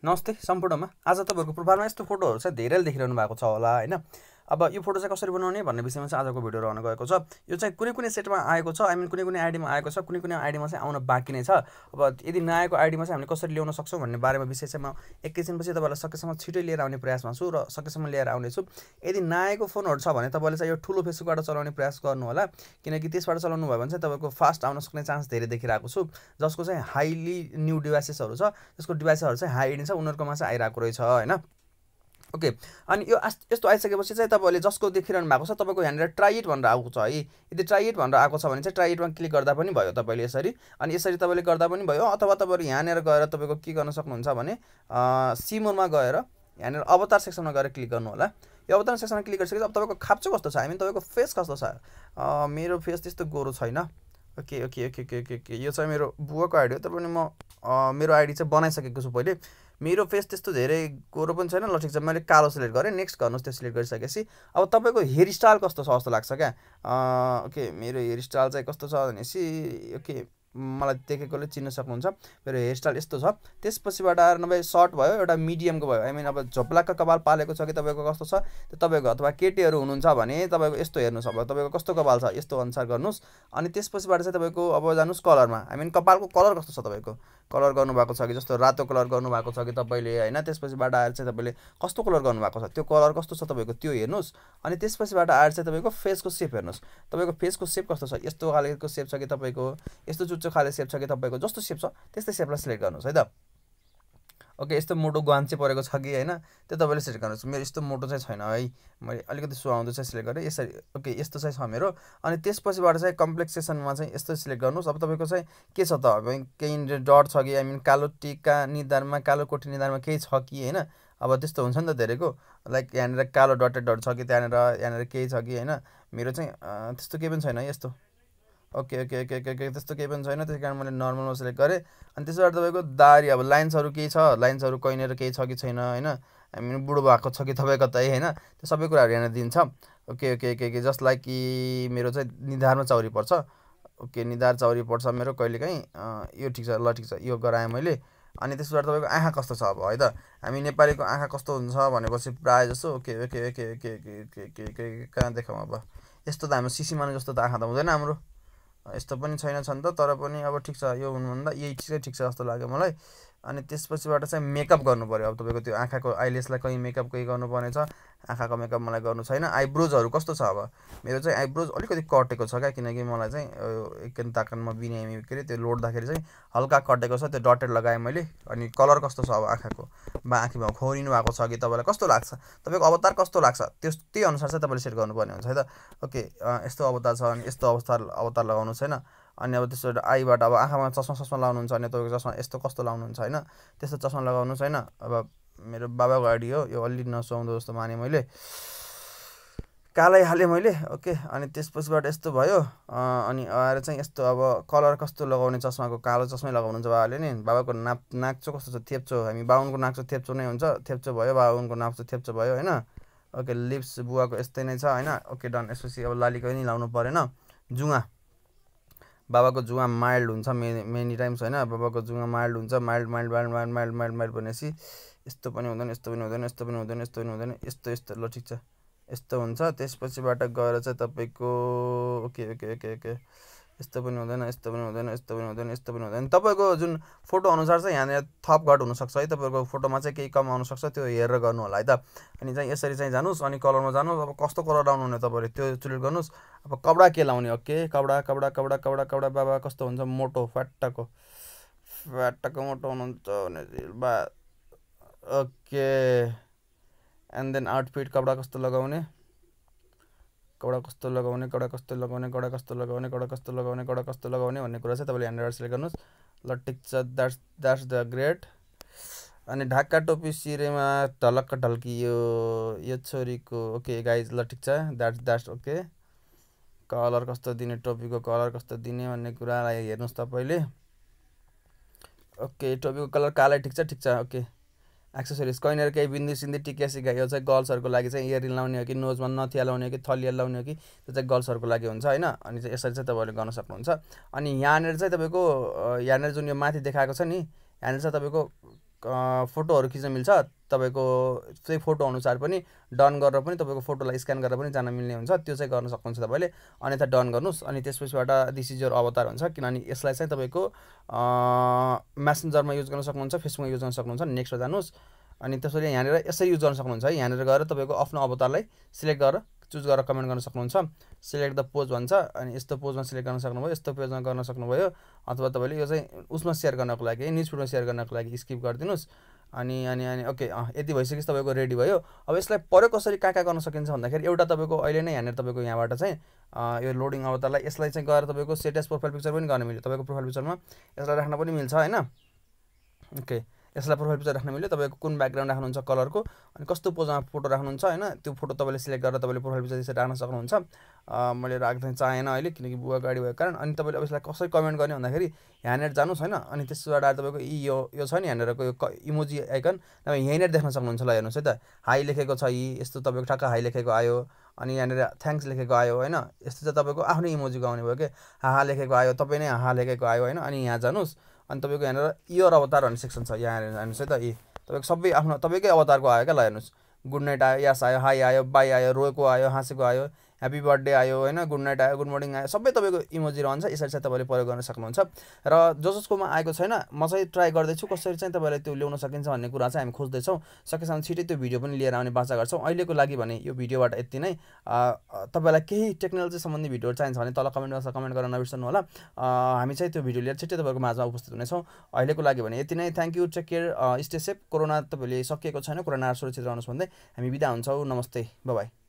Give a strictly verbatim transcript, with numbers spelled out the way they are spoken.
नमस्ते सम्पूर्णमा। आज तपाईहरुको प्रोफाइलमा यस्तो फोटोहरु चाहिँ धेरैले देखिरहनु भएको छ होला हैन। अब यो फोटो चाहिँ कसरी बनाउने भन्ने विषयमा चाहिँ आजको भिडियो रहन गएको छ। यो चाहिँ कुनै कुनै सेटमा आएको छ, आई मिन कुनै कुनै आईडीमा आएको छ, कुनै कुनै आईडीमा चाहिँ आउन बाँकी नै छ। अब यदि नआएको आईडीमा चाहिँ हामीले कसरी ल्याउन सक्छौं भन्ने बारेमा विषय चाहिँ म एकैछिनपछि तपाईहरुलाई सकेसम्म छिटै लिएर आउने प्रयासमा छु र सकेसम्म लिएर आउने छु। यदि नआएको फोनहरु छ भने तपाईले चाहिँ यो ठुलो फेसबुकबाट चलाउने प्रयास गर्नु होला, किनकि त्यसबाट चलाउनु भयो भने चाहिँ तपाईको फास्ट आउन सक्ने चान्स धेरै देखिरहेको छु। जसको चाहिँ हाईली न्यू डिभाइसेसहरु छ, त्यसको डिभाइसहरु चाहिँ हाई एन्ड छ, उनीहरुकोमा चाहिँ आइराको रहेछ हैन। ओके, अनि यो यस्तो आइसकेपछि चाहिँ तपाईले जसको देखिरहनु भएको छ तपाईको यहाँनिर ट्राई इट भनेर आएको छ है। यदि ट्राई इट भनेर आएको छ भने चाहिँ ट्राई इटमा क्लिक गर्दा पनि भयो तपाईले यसरी, अनि यसरी तपाईले गर्दा पनि भयो। अथवा तपाईहरु यहाँनिर गएर तपाईको के गर्न सक्नुहुन्छ भने सिमोरमा गएर यहाँनिर अवतार सेक्सनमा गएर क्लिक गर्नु होला। यो अवतार सेक्सनमा क्लिक गरिसकेपछि अब तपाईको खाप्चो कस्तो छ, आई मिन तपाईको फेस कस्तो छ। मेरो फेस त्यस्तो गोरो छैन। Okay okay okay okay okay यो चाहिँ मेरो बुवाको आइडी हो, तर पनि म मेरो आइडी चाहिँ बनाइसकेको छु पहिले। मेरो फेस त्यस्तो धेरै गोरो पनि छैन। ल ठिक छ, मैले कालो सिलेक्ट गरेँ। नेक्स्ट गर्नुस्। त्यो सिलेक्ट गरिसकेपछि अब तपाईको हेयर स्टाइल कस्तो छ जस्तो लाग्छ क्या। ओके, मेरो हेयर स्टाइल चाहिँ कस्तो छ भनेपछि ओके मलाई देखेकोले चिन्न सक्नुहुन्छ। मेरो हेयर स्टाइल यस्तो छ। त्यसपछिबाट आएर नभए सर्ट भयो, एउटा मिडियमको भयो। आई मिन अब झोप्लाक्क कपाल पालेको छ कि तपाईको कस्तो छ त्यो तपाईको, अथवा केटीहरु हुनुहुन्छ भने तपाईको यस्तो हेर्नुस्। अब तपाईको कस्तो कपाल छ यस्तो अनुसार गर्नुस्। अनि त्यसपछिबाट चाहिँ तपाईको अब जानुस् कलरमा। आई मिन कपालको कलर कस्तो छ तपाईको, कलर गर्नु भएको छ कि जस्तो रातो कलर गर्नु भएको छ कि तपाईले हैन। त्यसपछिबाट आएर चाहिँ तपाईले कस्तो कलर गर्नु भएको छ त्यो कलर कस्तो छ तपाईको त्यो हेर्नुस्। अनि त्यसपछिबाट आएर चाहिँ तपाईको फेसको शेप हेर्नुस्। तपाईको फेसको शेप कस्तो छ, यस्तो खालको शेप छ कि तपाईको यस्तो चुच्चो खाले शेप छ कि तपाईको जस्तो शेप छ त्यस्तै शेपलाई सिलेक्ट गर्नुस् है त। ओके, यस्तो मोटो गान्छे परेको छ कि हैन त्यो तपाईले सिलेक्ट गर्नुस्। मेरो यस्तो मोटो चाहिँ छैन है, मैले अलिकति सुहाउँदो चाहिँ सिलेक्ट गरेँ यसरी। ओके, यस्तो चाहिँ छ मेरो। अनि त्यसपछिबाट चाहिँ कम्प्लेक्सेसनमा चाहिँ यस्तो सिलेक्ट गर्नुस्। अब तपाईको चाहिँ के छ त, अब केही डट छ कि आई मिन कालो टीका निधारमा, कालो कोठी निधारमा केही छ कि हैन। अब त्यस्तो हुन्छ नि त धेरैको, लाइक यहाँनिर कालो डटेडहरु छ कि त्यहाँनिर यहाँनिर केही छ कि हैन। मेरो चाहिँ त्यस्तो केही पनि छैन यस्तो। ओके ओके ओके ओके त्यस्तो केही पनि छैन, त्यसै कारण मैले नर्मलमा सिलेक्ट गरेँ। अनि त्यसबाट तपाईको दाढी अब लाइन्सहरु केही छ, लाइन्सहरु कहीँनिर केही छ कि छैन हैन। आई मिन बुढो भएको छ कि तपाईको त हैन, त्यो सबै कुराहरु यहाँ दिन्छ। Okay okay okay okay just like कि मेरो चाहिँ निधारमा चौरी पर्छ। ओके, निधार चौरी पर्छ मेरो कहिलेकाहीँ। यो ठिक छ, ल ठिक छ, यो गराएँ मैले। अनि त्यसबाट तपाईको आँखा कस्तो छ अब है त। हामी नेपालीको आँखा कस्तो हुन्छ भनेपछि प्राय जसो okay okay okay okay okay okay कहाँ देखाउँ अब, यस्तो त हाम्रो सिसीमानु जस्तो त आँखा त हुँदैन हाम्रो, यस्तो पनि छैन छन् त। तर पनि अब ठिक छ, यो हुनुभन्दा यही चाहिँ ठिक छ जस्तो लाग्यो मलाई। अनि त्यसपछिबाट चाहिँ मेकअप गर्नु पर्यो। अब तपाईको त्यो आँखाको आइलेसलाई कहीं मेकअप कहीं गर्नुपर्ने छ, आँखाको मेकअप मलाई गर्नु छैन। आइब्रोजहरु कस्तो छ अब, मेरो चाहिँ आइब्रोज अलिकति कटेको छ क्या, किनकि मलाई चाहिँ एकन ताकनमा बिने के अरे त्यो लोड्दाखेरि चाहिँ हल्का कटेको छ, त्यो डटेड लगाएँ मैले। अनि कलर कस्तो छ अब आँखाको, बा आँखीमा खोरिनु भएको छ कि तपाईलाई कस्तो लाग्छ, तपाईको अवतार कस्तो लाग्छ त्यस त्यही अनुसार चाहिँ तपाईले सेट गर्नुपर्ने हुन्छ है त। ओके, यस्तो अवतार छ अनि यस्तो अवतार अवतार लगाउनु छैन। अनि अब त्यसबाट आईबाट अब आँखामा चस्मा चस्मा लाउनुहुन्छ भने तपाईको चस्मा यस्तो कस्तो लाउनुहुन्छ हैन, त्यस्तो चस्मा लगाउनु छैन। अब मेरो बाबाको आइडी हो, यो अलि नसुहाउँदो जस्तो माने मैले, कालै हालेँ मैले। ओके, अनि त्यसपछिबाट यस्तो भयो। अनि आएर चाहिँ यस्तो अब कलर कस्तो लगाउने, चस्माको कालो चस्मै लगाउनुहुन्छ बाबाले नि। बाबाको नाक नाक्चो कस्तो छ, थेप्चो, हामी बाहुनको नाक्चो थेप्चो नै हुन्छ, थेप्चो भयो, बाहुनको नाक्चो थेप्चो भयो हैन। ओके, लिप्स बुवाको यस्तै नै छ हैन। Okay done. यसपछि अब लालीको नि लाउनु परेन। जुङा, बाबाको जुङा माइल्ड हुन्छ मेनी टाइम्स हैन। बाबाको जुङा माइल्ड हुन्छ, mild mild mild mild mild mild mild भनेपछि यस्तो पनि हुँदैन, यस्तो पनि हुँदैन, यस्तो पनि हुँदैन, यस्तो पनि हुँदैन, यस्तो यस्तो, ल ठिक छ, यस्तो हुन्छ। त्यसपछिबाट गएर चाहिँ तपाईको ओके ओके ओके ओके यस्तो पनि हुँदैन, यस्तो पनि हुँदैन, यस्तो पनि हुँदैन, यस्तो पनि हुँदैन। तपाईको जुन फोटो अनुसार चाहिँ यहाँनिर थप घट हुन सक्छ है, तपाईको फोटोमा चाहिँ केही कम आउन सक्छ, त्यो हेरेर गर्नु होला है त। अनि चाहिँ यसरी चाहिँ जानुस्, अनि कलरमा जानुस्। अब कस्तो कलर लाउनु हुने तपाईले त्यो सिलेक्ट गर्नुस्। अब कपडा के लाउने, ओके कपडा कपडा कपडा कपडा कपडा बाबा कस्तो हुन्छ, मोटो फ्याट्टाको फ्याट्टाको मोटो हुनुहुन्छ भने बा ओके। एन्ड देन आउटफिट कपडा कस्तो लगाउने, कपडा कस्तो लगाउने, कपडा कस्तो लगाउने, कपडा कस्तो लगाउने, कपडा कस्तो लगाउने, कपडा कस्तो लगाउने भन्ने कुरा चाहिँ तपाईले यहाँनिर सिलेक्ट गर्नुस्। ल ठिक छ, द्याट्स द्याट्स द ग्रेट। अनि ढाका टोपी सिरेमा ढलक्क ढल्कियो यो छोरीको। ओके गाइज, ल ठिक छ, द्याट्स द्याट्स ओके। कलर कस्तो दिने, टोपीको कलर कस्तो दिने भन्ने कुरालाई हेर्नुस् तपाईले। ओके, टोपीको कलर कालै ठिक छ, ठिक छ। ओके, एक्सेसरिज कहीँनिर केही बिन्दी सिन्दी टिका सिका, यो चाहिँ गर्ल्सहरुको लागि चाहिँ इयरिङ लाउने हो कि नोजमा नथिया लाउने हो कि थलिया लाउने हो कि त्यो चाहिँ गर्ल्सहरुको लागि हुन्छ हैन। अनि चाहिँ यसरी चाहिँ तपाईले गर्न सक्नुहुन्छ। अनि यहाँनिर चाहिँ तपाईको यहाँनिर जुन यो माथि देखाएको छ नि, यहाँनिर चाहिँ तपाईको फोटोहरू खिच्न मिल्छ तपाईँको चाहिँ फोटो अनुसार पनि डन गरेर पनि तपाईँको फोटोलाई स्क्यान गरेर पनि जान मिल्ने हुन्छ त्यो चाहिँ गर्न सक्नुहुन्छ तपाईँले अन्यथा डन गर्नुहोस् अनि त्यसपछिबाट दिस इज योर अवतार हुन्छ किनभने यसलाई चाहिँ तपाईँको मेसेन्जरमा युज गर्न सक्नुहुन्छ फेसबुकमा युज गर्न सक्नुहुन्छ नेक्स्टमा जानुहोस् अनि त्यसरी यहाँनिर यसरी युज गर्न सक्नुहुन्छ है यहाँनिर गएर तपाईँको आफ्नो अवतारलाई सिलेक्ट गरेर चुज गरेर कमेन्ट गर्न सक्नुहुन्छ सिलेक्ट द पोज भन्छ अनि यस्तो पोजमा सिलेक्ट गर्न सक्नुभयो यस्तो पेजमा गर्न सक्नुभयो अथवा तपाईँले यो चाहिँ उसमा सेयर गर्नको लागि न्युज फिडमा सेयर गर्नको लागि स्किप गरिदिनुहोस् अनि अनि अनि ओके यति भइसकेपछि तपाईँको रेडी भयो अब यसलाई पऱ्यो कसरी कहाँ कहाँ गर्न सकिन्छ भन्दाखेरि एउटा तपाईँको अहिले नै यहाँनिर तपाईँको यहाँबाट चाहिँ यो लोडिङ अवतारलाई यसलाई चाहिँ गएर तपाईँको सेट एज प्रोफाइल पिक्चर पनि गर्न मिल्यो तपाईँको प्रोफाइल पिक्चरमा यसलाई राख्न पनि मिल्छ होइन ओके यसलाई प्रोफाइल पिक्चर राख्न मिल्यो तपाईँको कुन ब्याकग्राउन्ड राख्नुहुन्छ कलरको अनि कस्तो पोजमा फोटो राख्नुहुन्छ होइन त्यो फोटो तपाईँले सिलेक्ट गरेर तपाईँले प्रोफाइल पिक्चर त्यसरी राख्न सक्नुहुन्छ मैले राख्न चाहेन अहिले किनकि बुवा गाडी भएको कारण अनि तपाईँले अब यसलाई कसरी कमेन्ट गर्ने भन्दाखेरि यहाँनिर जानुहोस् होइन अनि त्यसबाट तपाईँको यी यो यो छ नि यहाँनिरको यो इमोजी आइकन तपाईँ यहीँनिर देख्न सक्नुहुन्छ ल हेर्नुहोस् है त हाई लेखेको छ यी यस्तो तपाईँको ठ्याक्क हाई लेखेको आयो अनि यहाँनिर थ्याङ्क्स लेखेको आयो होइन यस्तो चाहिँ तपाईँको आफ्नै इमोजीको आउने भयो कि हाहा लेखेको आयो तपाईँ नै हाहा लेखेको आयो होइन अनि यहाँ जानुहोस् अनि तपाईँको यहाँनिर योर अवतार भन्ने सेक्सन छ यहाँ हेर्नुहोस् है त यी तपाईँको सबै आफ्नो तपाईँकै अवतारको आयो क्या ल हेर्नुहोस् गुड नाइट आयो यस आयो हाई आयो बाई आयो रोएको आयो हाँसेको आयो ह्याप्पी बर्थडे आयो होइन गुड नाइट आयो गुड मर्निङ आयो सबै तपाईँको इमोजी रहन्छ यसरी चाहिँ तपाईँले प्रयोग गर्न सक्नुहुन्छ र जो जसकोमा आएको छैन म चाहिँ ट्राई गर्दैछु कसरी चाहिँ तपाईँलाई त्यो ल्याउन सकिन्छ भन्ने कुरा चाहिँ हामी खोज्दैछौँ सकेसम्म छिटै त्यो भिडियो पनि लिएर आउने बाचा गर्छौँ अहिलेको लागि भने यो भिडियोबाट यति नै तपाईँलाई केही टेक्नोलोजी सम्बन्धी भिडियोहरू चाहिन्छ भने तल कमेन्ट बक्समा कमेन्ट गर्न नबिर्सनु होला हामी चाहिँ त्यो भिडियो लिएर छिटै तपाईँको माझमा उपस्थित हुनेछौँ अहिलेको लागि भने यति नै thank you take care stay safe corona तपाईँले सकिएको छैन कोरोना सुरक्षित रहनुहोस् भन्दै हामी बिदा हुन्छौँ नमस्ते बाई बाई